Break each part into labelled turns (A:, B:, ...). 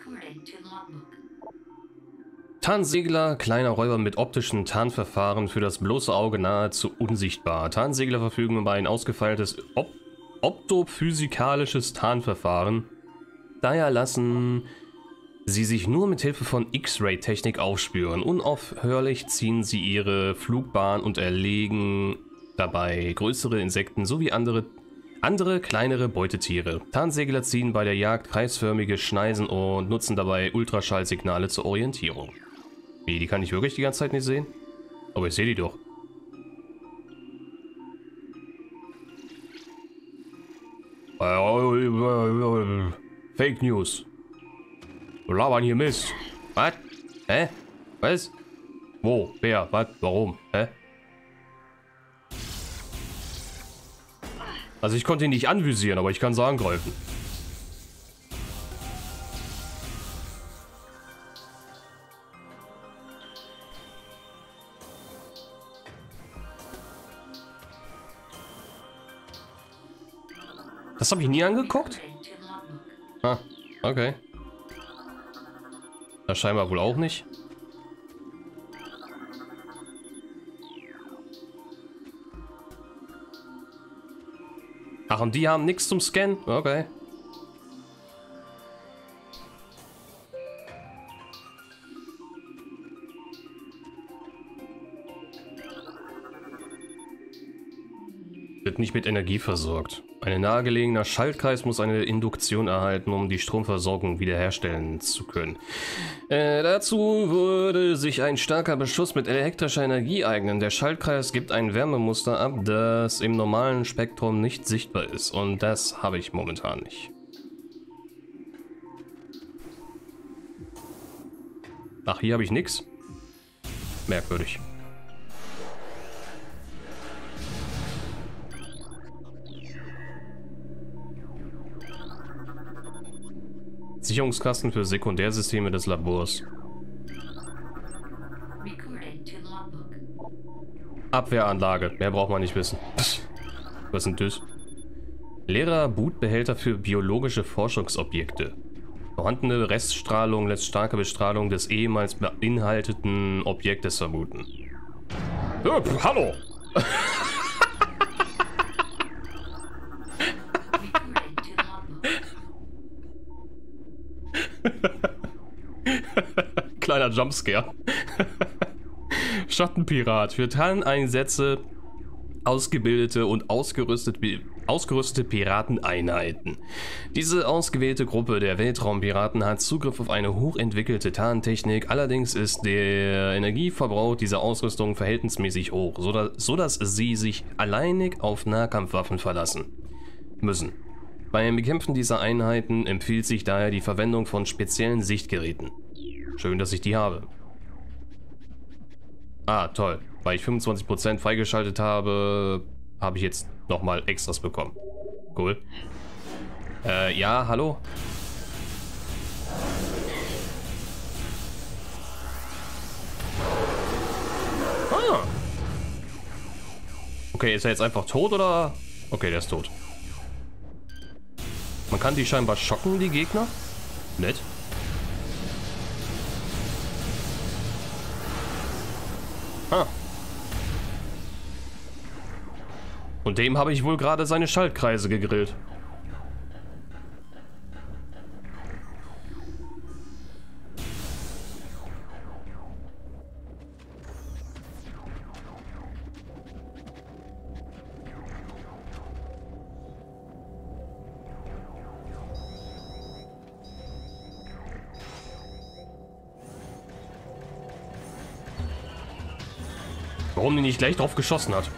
A: Tarnsegler, kleiner Räuber mit optischen Tarnverfahren, für das bloße Auge nahezu unsichtbar. Tarnsegler verfügen über ein ausgefeiltes optophysikalisches Tarnverfahren. Daher lassen sie sich nur mit Hilfe von X-Ray-Technik aufspüren. Unaufhörlich ziehen sie ihre Flugbahn und erlegen dabei größere Insekten sowie andere kleinere Beutetiere. Tarnsegler ziehen bei der Jagd kreisförmige Schneisen und nutzen dabei Ultraschallsignale zur Orientierung. Wie, die kann ich wirklich die ganze Zeit nicht sehen? Aber ich sehe die doch. Fake News. Wir labern hier Mist. Was? Hä? Was? Wo? Wer? Was? Warum? Hä? Also ich konnte ihn nicht anvisieren, aber ich kann sagen greifen. Das habe ich nie angeguckt? Ah, okay. Das scheinbar wohl auch nicht. Ach, und die haben nichts zum Scannen? Okay. Wird nicht mit Energie versorgt. Ein nahegelegener Schaltkreis muss eine Induktion erhalten, um die Stromversorgung wiederherstellen zu können. Dazu würde sich ein starker Beschuss mit elektrischer Energie eignen. Der Schaltkreis gibt ein Wärmemuster ab, das im normalen Spektrum nicht sichtbar ist. Und das habe ich momentan nicht. Ach, hier habe ich nichts. Merkwürdig. Sicherungskasten für Sekundärsysteme des Labors. Abwehranlage. Mehr braucht man nicht wissen. Was sind das? Leerer Bootbehälter für biologische Forschungsobjekte. Vorhandene Reststrahlung lässt starke Bestrahlung des ehemals beinhalteten Objektes vermuten. Hallo! Kleiner Jumpscare. Schattenpirat. Für Tarneinsätze ausgebildete und ausgerüstete Pirateneinheiten. Diese ausgewählte Gruppe der Weltraumpiraten hat Zugriff auf eine hochentwickelte Tarntechnik. Allerdings ist der Energieverbrauch dieser Ausrüstung verhältnismäßig hoch, sodass sie sich alleinig auf Nahkampfwaffen verlassen müssen. Beim Bekämpfen dieser Einheiten empfiehlt sich daher die Verwendung von speziellen Sichtgeräten. Schön, dass ich die habe. Ah, toll. Weil ich 25% freigeschaltet habe, habe ich jetzt nochmal Extras bekommen. Cool. Ja, hallo? Ah. Okay, ist er jetzt einfach tot oder? Okay, der ist tot. Man kann die scheinbar schocken, die Gegner. Nett. Ah. Und dem habe ich wohl gerade seine Schaltkreise gegrillt. Warum die nicht gleich drauf geschossen hat?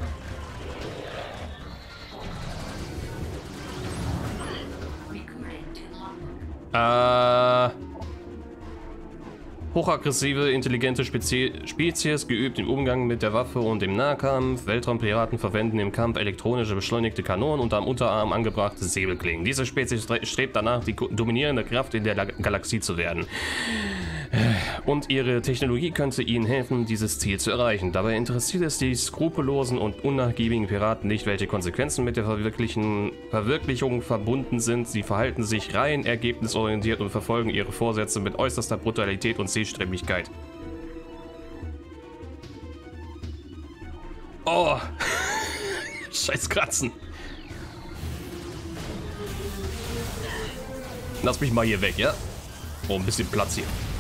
A: Hochaggressive, intelligente Spezies, geübt im Umgang mit der Waffe und im Nahkampf. Weltraumpiraten verwenden im Kampf elektronische beschleunigte Kanonen und am Unterarm angebrachte Säbelklingen. Diese Spezies strebt danach, die dominierende Kraft in der Galaxie zu werden. und ihre Technologie könnte ihnen helfen, dieses Ziel zu erreichen. Dabei interessiert es die skrupellosen und unnachgiebigen Piraten nicht, welche Konsequenzen mit der Verwirklichung verbunden sind. Sie verhalten sich rein ergebnisorientiert und verfolgen ihre Vorsätze mit äußerster Brutalität und Zielstrebigkeit. Oh, scheiß Kratzen. Lass mich mal hier weg, ja? Oh, ein bisschen Platz hier.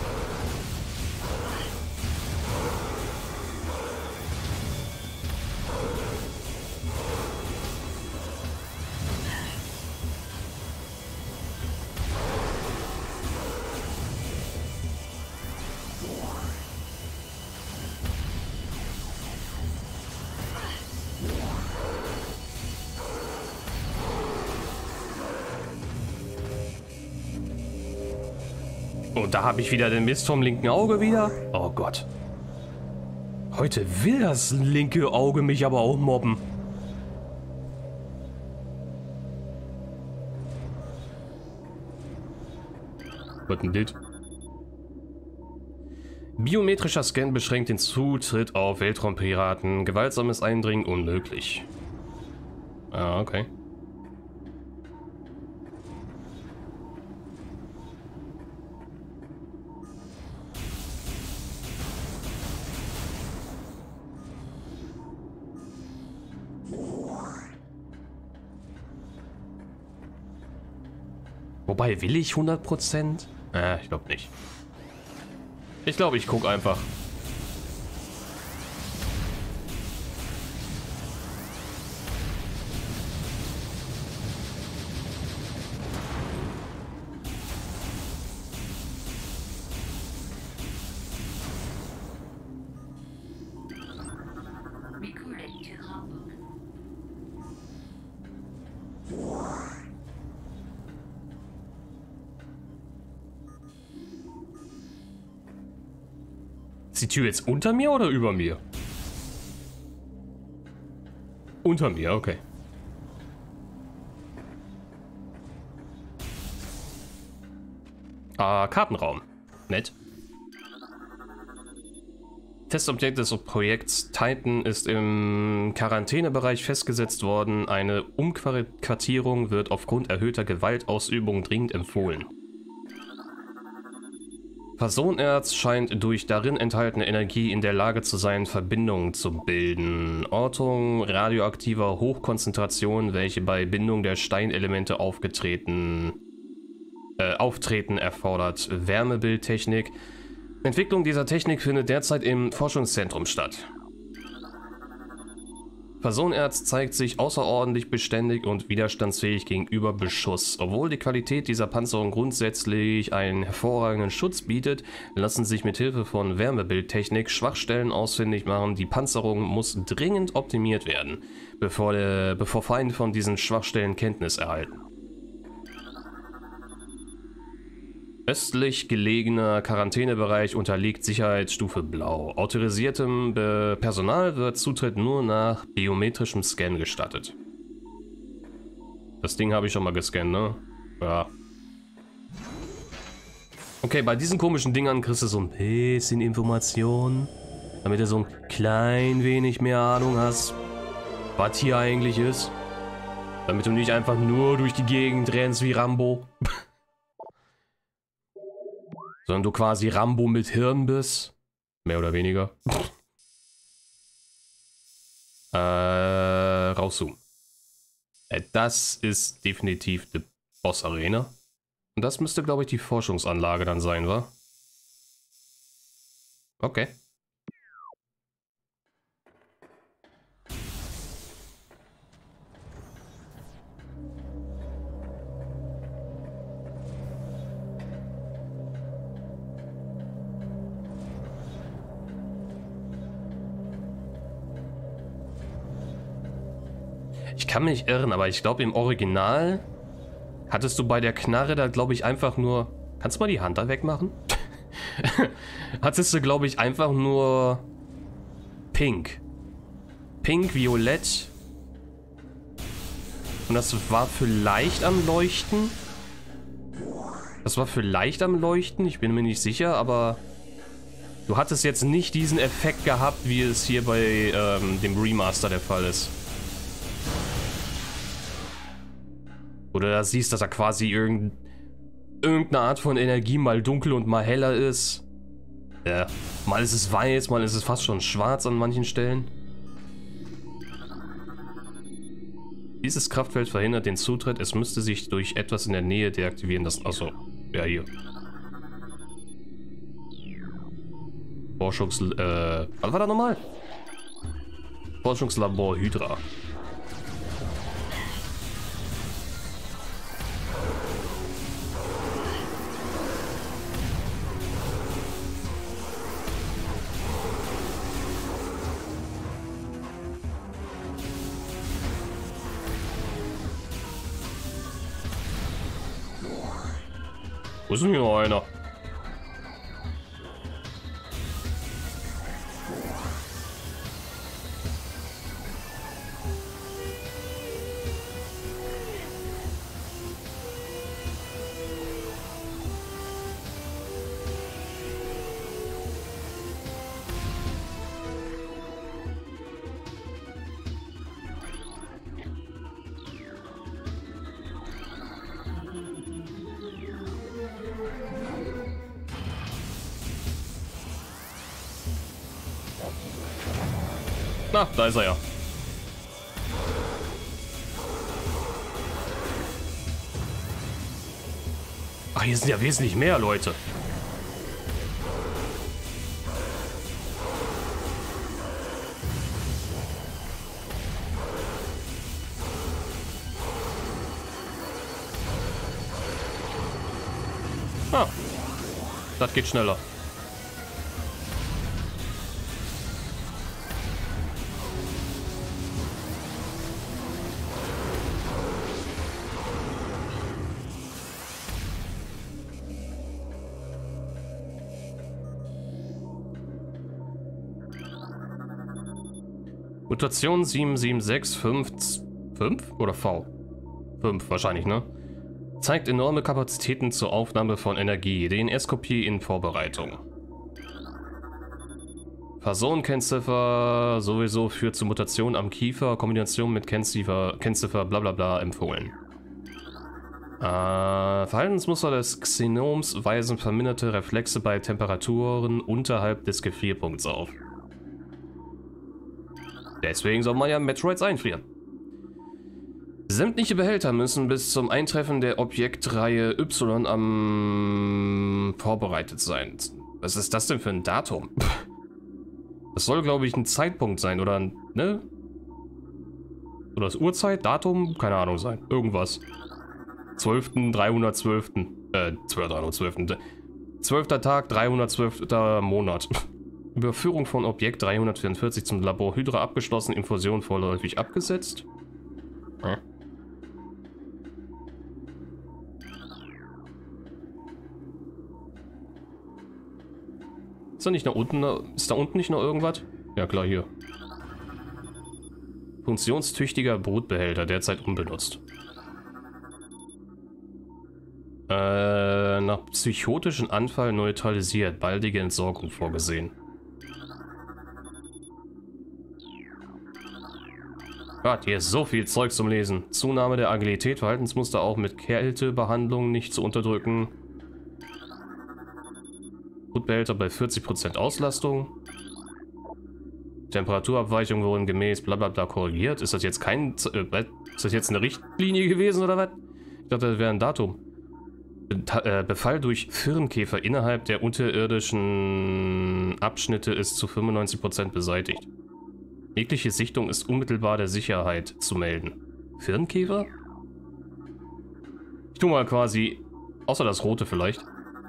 A: Und da habe ich wieder den Mist vom linken Auge wieder. Oh Gott. Heute will das linke Auge mich aber auch mobben. Was denn das? Biometrischer Scan beschränkt den Zutritt auf Weltraumpiraten. Gewaltsames Eindringen unmöglich. Ah, okay. Wobei, will ich 100%? Ich glaube nicht. Ich glaube, ich gucke einfach. Ist die Tür jetzt unter mir oder über mir? Unter mir, okay. Kartenraum. Nett. Testobjekt des Projekts Titan ist im Quarantänebereich festgesetzt worden. Eine Umquartierung wird aufgrund erhöhter Gewaltausübung dringend empfohlen. Personenerz scheint durch darin enthaltene Energie in der Lage zu sein, Verbindungen zu bilden. Ortung radioaktiver Hochkonzentrationen, welche bei Bindung der Steinelemente auftreten, erfordert Wärmebildtechnik. Entwicklung dieser Technik findet derzeit im Forschungszentrum statt. Personenerz zeigt sich außerordentlich beständig und widerstandsfähig gegenüber Beschuss. Obwohl die Qualität dieser Panzerung grundsätzlich einen hervorragenden Schutz bietet, lassen sich mit Hilfe von Wärmebildtechnik Schwachstellen ausfindig machen. Die Panzerung muss dringend optimiert werden, bevor Feinde von diesen Schwachstellen Kenntnis erhalten. Östlich gelegener Quarantänebereich unterliegt Sicherheitsstufe Blau. Autorisiertem Personal wird Zutritt nur nach biometrischem Scan gestattet. Das Ding habe ich schon mal gescannt, ne? Ja. Okay, bei diesen komischen Dingern kriegst du so ein bisschen Informationen, damit du so ein klein wenig mehr Ahnung hast, was hier eigentlich ist. Damit du nicht einfach nur durch die Gegend rennst wie Rambo. Sondern du quasi Rambo mit Hirn bist. Mehr oder weniger. Rauszoomen. Das ist definitiv die Boss-Arena. Und das müsste, glaube ich, die Forschungsanlage dann sein, wa? Okay. Ich kann mich irren, aber ich glaube im Original hattest du bei der Knarre da, glaube ich, einfach nur... Kannst du mal die Hand da wegmachen? Hattest du, glaube ich, einfach nur Pink. Pink, Violett. Und das war vielleicht am Leuchten. Das war vielleicht am Leuchten, ich bin mir nicht sicher, aber Du hattest jetzt nicht diesen Effekt gehabt, wie es hier bei dem Remaster der Fall ist. Oder da siehst, dass er quasi irgendeine Art von Energie mal dunkel und mal heller ist. Ja, mal ist es weiß, mal ist es fast schon schwarz an manchen Stellen. Dieses Kraftfeld verhindert den Zutritt. Es müsste sich durch etwas in der Nähe deaktivieren lassen. Achso, ja hier. Was war da nochmal? Forschungslabor Hydra. Wo ist denn hier noch einer? Na, da ist er ja. Ach, hier sind ja wesentlich mehr Leute. Ah, das geht schneller. Mutation 7765 oder V? 5 wahrscheinlich, ne? Zeigt enorme Kapazitäten zur Aufnahme von Energie. DNS-Kopie in Vorbereitung. Personenkennziffer sowieso führt zu Mutation am Kiefer. Kombination mit Kennziffer bla bla bla empfohlen. Verhaltensmuster des Xenoms weisen verminderte Reflexe bei Temperaturen unterhalb des Gefrierpunkts auf. Deswegen soll man ja Metroids einfrieren. Sämtliche Behälter müssen bis zum Eintreffen der Objektreihe Y vorbereitet sein. Was ist das denn für ein Datum? Das soll, glaube ich, ein Zeitpunkt sein, oder ne? Oder das Uhrzeit, Datum, keine Ahnung sein. Irgendwas. 12. 12. Tag, 312. Monat. Überführung von Objekt 344 zum Labor Hydra abgeschlossen, Infusion vorläufig abgesetzt. Hm. Ist da nicht nach unten, ist da unten nicht noch irgendwas? Ja klar, hier. Funktionstüchtiger Brutbehälter, derzeit unbenutzt. Nach psychotischen Anfall neutralisiert, baldige Entsorgung vorgesehen. Gott, hier ist so viel Zeug zum Lesen. Zunahme der Agilität, Verhaltensmuster auch mit Kältebehandlung nicht zu unterdrücken. Brutbehälter bei 40% Auslastung. Temperaturabweichungen wurden gemäß blablabla korrigiert. Ist das jetzt ist das jetzt eine Richtlinie gewesen oder was? Ich dachte, das wäre ein Datum. Befall durch Firnkäfer innerhalb der unterirdischen Abschnitte ist zu 95% beseitigt. Jegliche Sichtung ist unmittelbar der Sicherheit zu melden. Firnkäfer? Ich tue mal quasi, außer das rote vielleicht.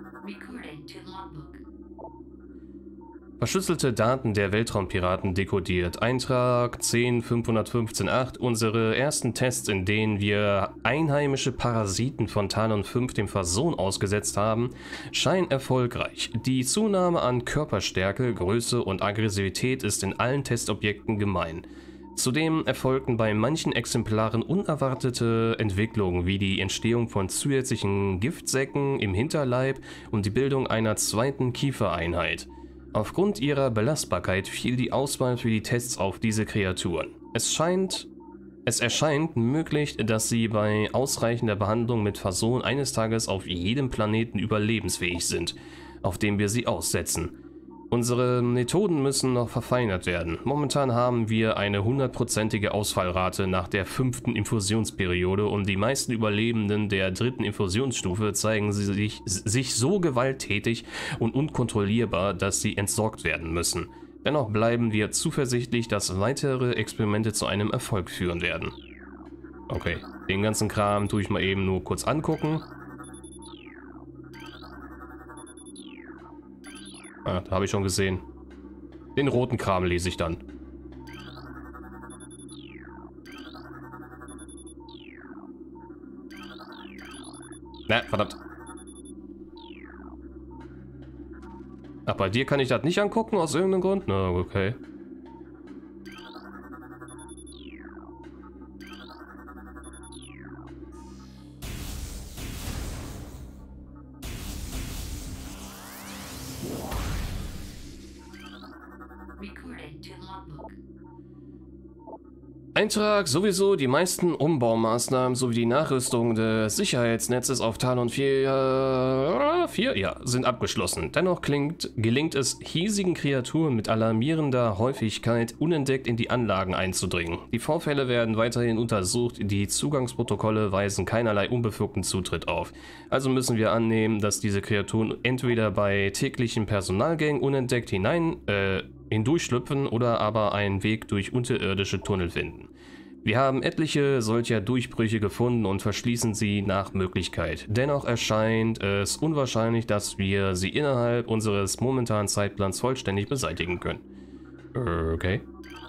A: Verschlüsselte Daten der Weltraumpiraten dekodiert. Eintrag 10.515.8. Unsere ersten Tests, in denen wir einheimische Parasiten von Talon 5 dem Versohn ausgesetzt haben, scheinen erfolgreich. Die Zunahme an Körperstärke, Größe und Aggressivität ist in allen Testobjekten gemein. Zudem erfolgten bei manchen Exemplaren unerwartete Entwicklungen wie die Entstehung von zusätzlichen Giftsäcken im Hinterleib und die Bildung einer zweiten Kiefereinheit. Aufgrund ihrer Belastbarkeit fiel die Auswahl für die Tests auf diese Kreaturen. Es erscheint möglich, dass sie bei ausreichender Behandlung mit Phason eines Tages auf jedem Planeten überlebensfähig sind, auf dem wir sie aussetzen. Unsere Methoden müssen noch verfeinert werden. Momentan haben wir eine 100%ige Ausfallrate nach der 5. Infusionsperiode und die meisten Überlebenden der 3. Infusionsstufe zeigen sich so gewalttätig und unkontrollierbar, dass sie entsorgt werden müssen. Dennoch bleiben wir zuversichtlich, dass weitere Experimente zu einem Erfolg führen werden. Okay, den ganzen Kram tue ich mal eben nur kurz angucken. Ah, da habe ich schon gesehen. Den roten Kram lese ich dann. Na, verdammt. Ach, bei dir kann ich das nicht angucken, aus irgendeinem Grund? Na, okay. Eintrag sowieso, die meisten Umbaumaßnahmen sowie die Nachrüstung des Sicherheitsnetzes auf Talon 4 sind abgeschlossen. Dennoch gelingt es hiesigen Kreaturen mit alarmierender Häufigkeit unentdeckt in die Anlagen einzudringen. Die Vorfälle werden weiterhin untersucht, die Zugangsprotokolle weisen keinerlei unbefugten Zutritt auf. Also müssen wir annehmen, dass diese Kreaturen entweder bei täglichen Personalgängen unentdeckt hindurchschlüpfen oder aber einen Weg durch unterirdische Tunnel finden. Wir haben etliche solcher Durchbrüche gefunden und verschließen sie nach Möglichkeit. Dennoch erscheint es unwahrscheinlich, dass wir sie innerhalb unseres momentanen Zeitplans vollständig beseitigen können. Okay.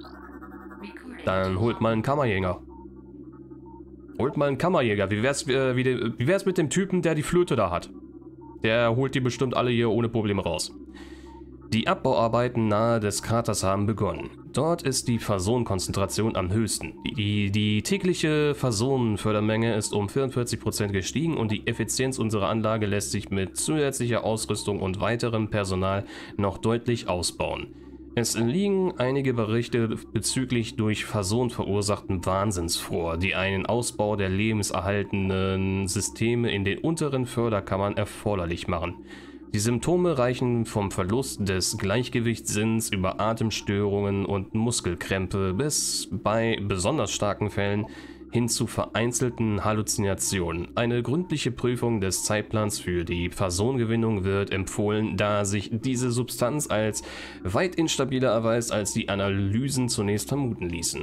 A: Dann holt mal einen Kammerjäger. Holt mal einen Kammerjäger. Wie wär's mit dem Typen, der die Flöte da hat? Der holt die bestimmt alle hier ohne Probleme raus. Die Abbauarbeiten nahe des Kraters haben begonnen. Dort ist die Phason-Konzentration am höchsten. Die tägliche Phason-Fördermenge ist um 44% gestiegen und die Effizienz unserer Anlage lässt sich mit zusätzlicher Ausrüstung und weiterem Personal noch deutlich ausbauen. Es liegen einige Berichte bezüglich durch Phason verursachten Wahnsinns vor, die einen Ausbau der lebenserhaltenden Systeme in den unteren Förderkammern erforderlich machen. Die Symptome reichen vom Verlust des Gleichgewichtssinns über Atemstörungen und Muskelkrämpfe bis bei besonders starken Fällen hin zu vereinzelten Halluzinationen. Eine gründliche Prüfung des Zeitplans für die Phason-Gewinnung wird empfohlen, da sich diese Substanz als weit instabiler erweist, als die Analysen zunächst vermuten ließen.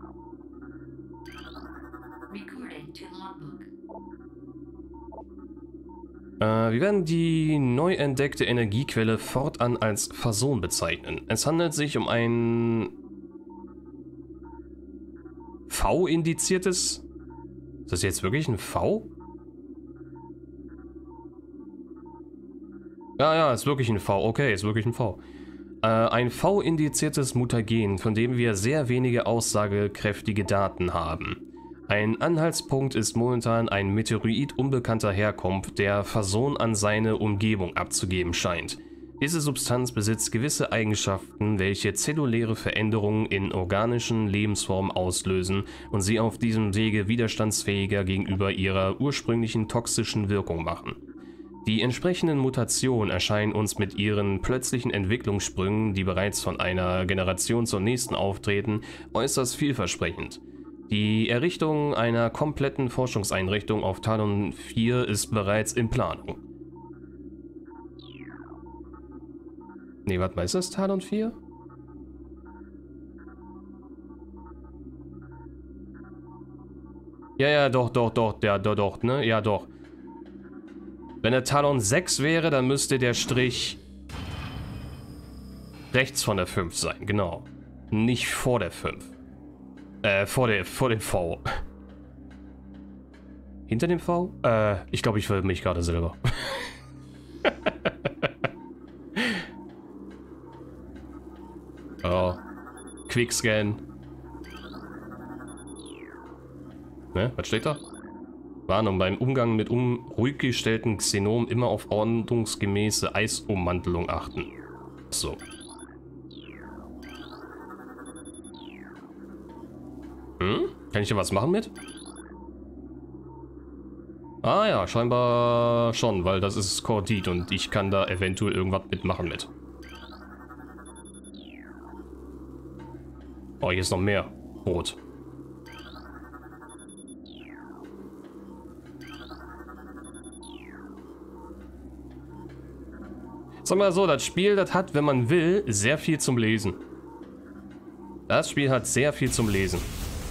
A: Wir werden die neu entdeckte Energiequelle fortan als Phason bezeichnen. Es handelt sich um ein V-indiziertes... Ist das jetzt wirklich ein V? Ja, ist wirklich ein V. Okay, ist wirklich ein V. Ein V-indiziertes Mutagen, von dem wir sehr wenige aussagekräftige Daten haben. Ein Anhaltspunkt ist momentan ein Meteoroid unbekannter Herkunft, der Phason an seine Umgebung abzugeben scheint. Diese Substanz besitzt gewisse Eigenschaften, welche zelluläre Veränderungen in organischen Lebensformen auslösen und sie auf diesem Wege widerstandsfähiger gegenüber ihrer ursprünglichen toxischen Wirkung machen. Die entsprechenden Mutationen erscheinen uns mit ihren plötzlichen Entwicklungssprüngen, die bereits von einer Generation zur nächsten auftreten, äußerst vielversprechend. Die Errichtung einer kompletten Forschungseinrichtung auf Talon 4 ist bereits in Planung. Ne, warte mal, ist das Talon 4? Ja, doch, ne? Ja, doch. Wenn der Talon 6 wäre, dann müsste der Strich rechts von der 5 sein, genau. Nicht vor der 5. Vor dem V. Hinter dem V? Ich glaube, ich verwirre mich gerade selber. Oh. Quickscan. Ne, was steht da? Warnung, beim Umgang mit ruhig gestellten Xenomen immer auf ordnungsgemäße Eisummantelung achten. So. Kann ich hier was machen mit? Ah ja, scheinbar schon, weil das ist Kordit und ich kann da eventuell irgendwas mitmachen mit. Oh, hier ist noch mehr Brot. Sag mal so, das Spiel, das hat, wenn man will, sehr viel zum Lesen. Das Spiel hat sehr viel zum Lesen.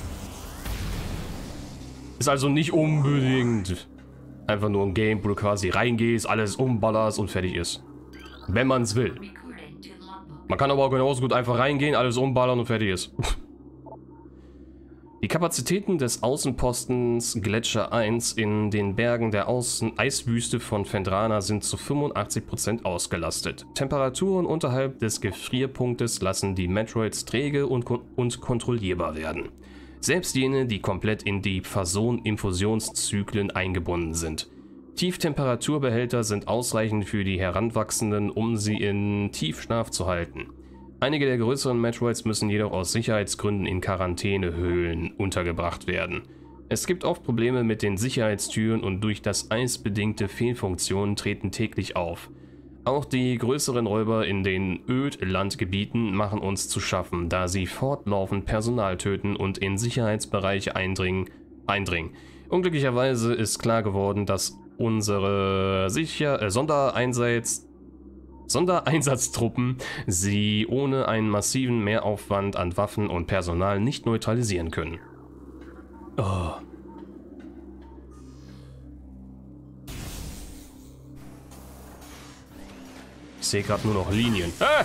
A: Ist also nicht unbedingt einfach nur ein Game, wo du quasi reingehst, alles umballerst und fertig ist. Wenn man es will. Man kann aber auch genauso gut einfach reingehen, alles umballern und fertig ist. Die Kapazitäten des Außenpostens Gletscher 1 in den Bergen der Eiswüste von Phendrana sind zu 85% ausgelastet. Temperaturen unterhalb des Gefrierpunktes lassen die Metroids träge und kontrollierbar werden. Selbst jene, die komplett in die Infusionszyklen eingebunden sind. Tieftemperaturbehälter sind ausreichend für die Heranwachsenden, um sie in Tiefschlaf zu halten. Einige der größeren Metroids müssen jedoch aus Sicherheitsgründen in Quarantänehöhlen untergebracht werden. Es gibt oft Probleme mit den Sicherheitstüren und durch das Eis bedingte Fehlfunktionen treten täglich auf. Auch die größeren Räuber in den Ödlandgebieten machen uns zu schaffen, da sie fortlaufend Personal töten und in Sicherheitsbereiche eindringen. Unglücklicherweise ist klar geworden, dass unsere Sondereinsatztruppen sie ohne einen massiven Mehraufwand an Waffen und Personal nicht neutralisieren können. Oh. Ich sehe gerade nur noch Linien. Ah!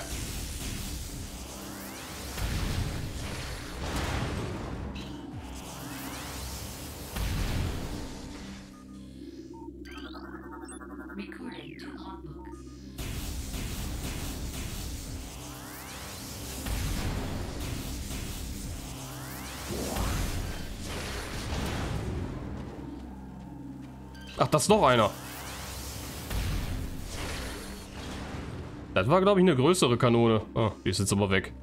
A: Ach, das ist noch einer. Das war, glaube ich, eine größere Kanone. Ah, die ist jetzt aber weg.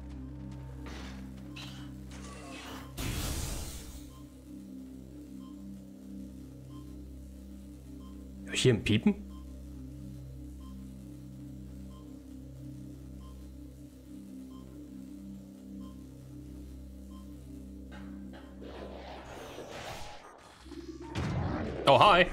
A: Hör ich hier ein Piepen? Oh, hi.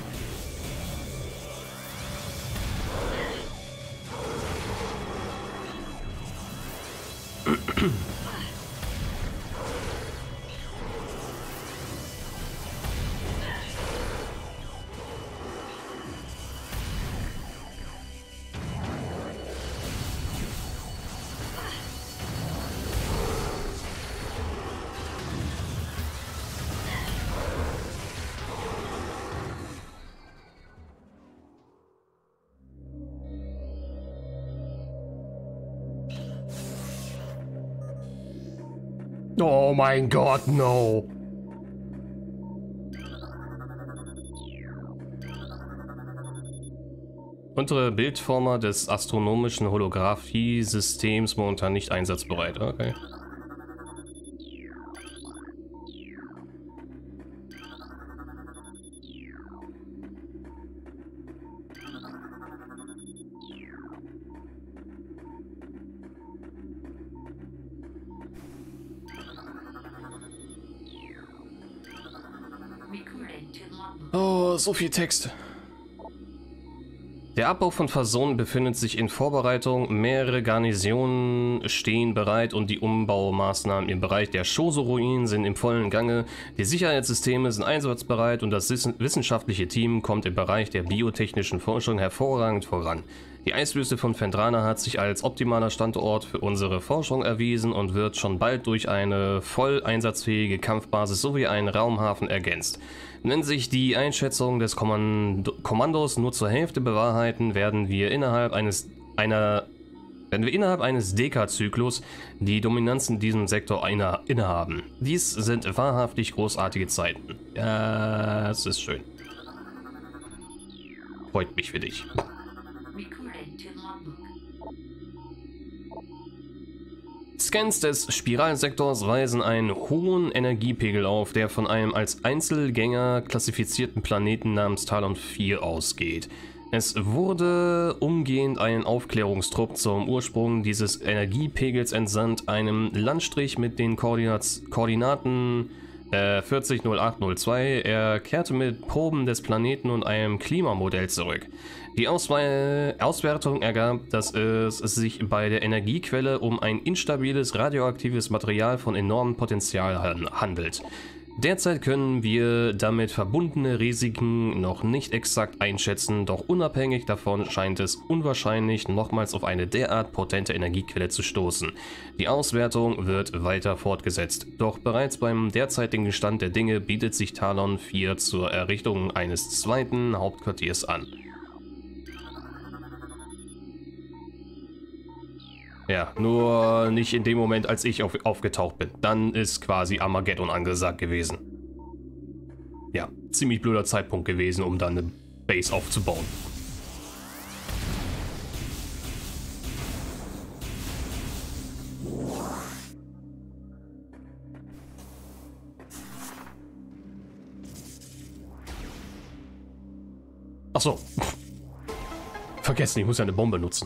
A: Oh mein Gott, no. Untere Bildformer des astronomischen Holographie-Systems momentan nicht einsatzbereit. Okay. Oh, so viel Text. Der Abbau von Phasonen befindet sich in Vorbereitung, mehrere Garnisonen stehen bereit und die Umbaumaßnahmen im Bereich der Chozo-Ruinen sind im vollen Gange. Die Sicherheitssysteme sind einsatzbereit und das wissenschaftliche Team kommt im Bereich der biotechnischen Forschung hervorragend voran. Die Eiswüste von Phendrana hat sich als optimaler Standort für unsere Forschung erwiesen und wird schon bald durch eine voll einsatzfähige Kampfbasis sowie einen Raumhafen ergänzt. Wenn sich die Einschätzungen des Kommandos nur zur Hälfte bewahrheiten, werden wir innerhalb eines Dekazyklus die Dominanz in diesem Sektor innehaben. Dies sind wahrhaftig großartige Zeiten. Ja, es ist schön. Freut mich für dich. Scans des Spiralsektors weisen einen hohen Energiepegel auf, der von einem als Einzelgänger klassifizierten Planeten namens Talon 4 ausgeht. Es wurde umgehend ein Aufklärungstrupp zum Ursprung dieses Energiepegels entsandt, einem Landstrich mit den Koordinaten 400802. Er kehrte mit Proben des Planeten und einem Klimamodell zurück. Die Auswertung ergab, dass es sich bei der Energiequelle um ein instabiles radioaktives Material von enormem Potenzial handelt. Derzeit können wir damit verbundene Risiken noch nicht exakt einschätzen, doch unabhängig davon scheint es unwahrscheinlich, nochmals auf eine derart potente Energiequelle zu stoßen. Die Auswertung wird weiter fortgesetzt, doch bereits beim derzeitigen Stand der Dinge bietet sich Talon 4 zur Errichtung eines zweiten Hauptquartiers an. Ja, nur nicht in dem Moment, als ich aufgetaucht bin. Dann ist quasi Armageddon angesagt gewesen. Ja, ziemlich blöder Zeitpunkt gewesen, um dann eine Base aufzubauen. Achso. Vergessen, ich muss ja eine Bombe nutzen.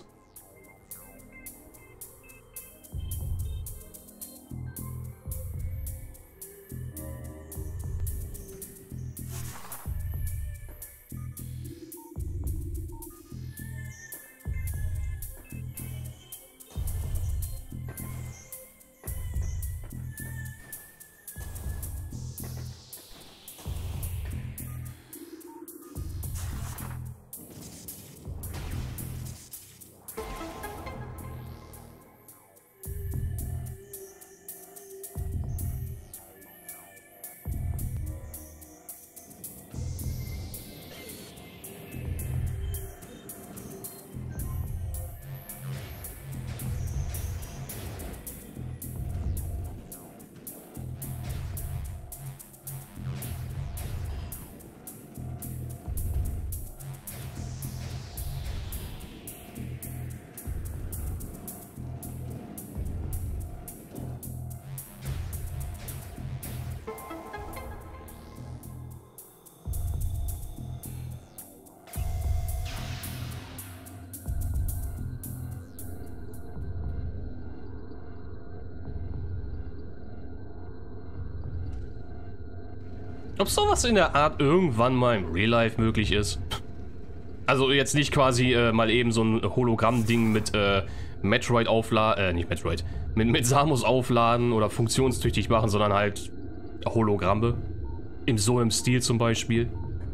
A: Ob sowas in der Art irgendwann mal im Real Life möglich ist? Also jetzt nicht quasi mal eben so ein Hologramm-Ding mit Metroid aufladen, nicht Metroid, mit Samus aufladen oder funktionstüchtig machen, sondern halt Hologramme. In so einem Stil zum Beispiel.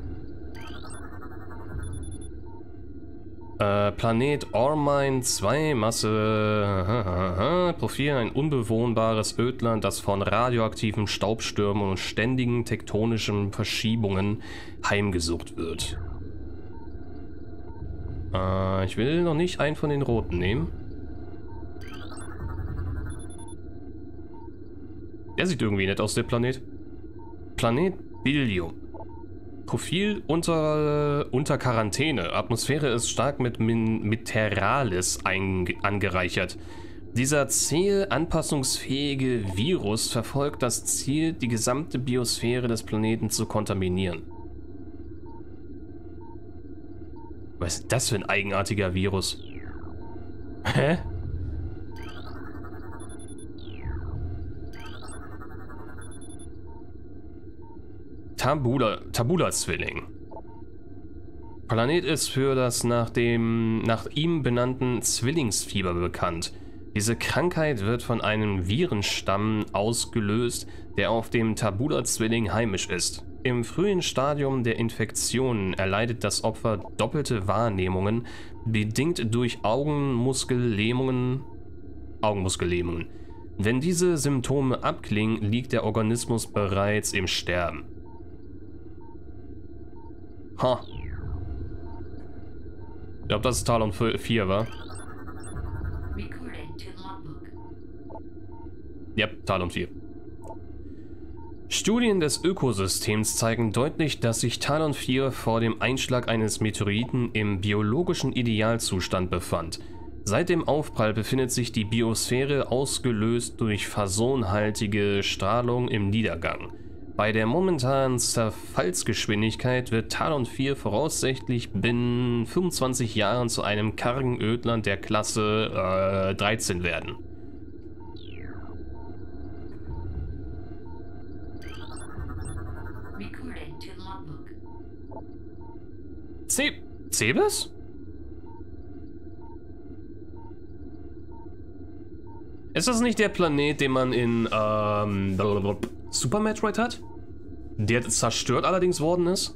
A: Planet Ormine 2, Masse, Profil, ein unbewohnbares Ödland, das von radioaktiven Staubstürmen und ständigen tektonischen Verschiebungen heimgesucht wird. Ich will noch nicht einen von den roten nehmen. Der sieht irgendwie nett aus, der Planet. Planet Bilium. Profil unter Quarantäne. Atmosphäre ist stark mit Minerales angereichert. Dieser zähe, anpassungsfähige Virus verfolgt das Ziel, die gesamte Biosphäre des Planeten zu kontaminieren. Was ist das für ein eigenartiger Virus? Hä? Tabula-Zwilling. Planet ist für das nach ihm benannten Zwillingsfieber bekannt. Diese Krankheit wird von einem Virenstamm ausgelöst, der auf dem Tabula-Zwilling heimisch ist. Im frühen Stadium der Infektion erleidet das Opfer doppelte Wahrnehmungen, bedingt durch Augenmuskellähmungen. Wenn diese Symptome abklingen, liegt der Organismus bereits im Sterben. Ha. Ich glaube, das ist Talon 4, war. Ja, Talon 4. Studien des Ökosystems zeigen deutlich, dass sich Talon 4 vor dem Einschlag eines Meteoriten im biologischen Idealzustand befand. Seit dem Aufprall befindet sich die Biosphäre ausgelöst durch phasonhaltige Strahlung im Niedergang. Bei der momentanen Zerfallsgeschwindigkeit wird Talon 4 voraussichtlich binnen 25 Jahren zu einem kargen Ödland der Klasse 13 werden. Cebes? Ist das nicht der Planet, den man in Super Metroid hat? Der zerstört allerdings worden ist?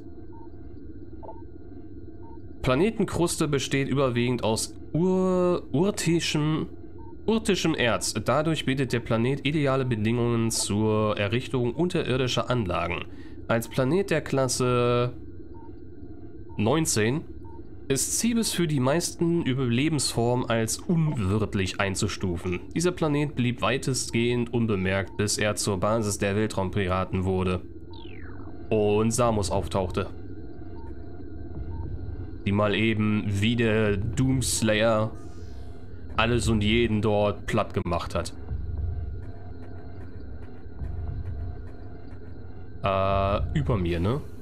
A: Planetenkruste besteht überwiegend aus urtischem Erz. Dadurch bietet der Planet ideale Bedingungen zur Errichtung unterirdischer Anlagen. Als Planet der Klasse 19 ist Cebes für die meisten Überlebensformen als unwirtlich einzustufen. Dieser Planet blieb weitestgehend unbemerkt, bis er zur Basis der Weltraumpiraten wurde und Samus auftauchte, die mal eben wie der Doomslayer alles und jeden dort platt gemacht hat. Über mir, ne?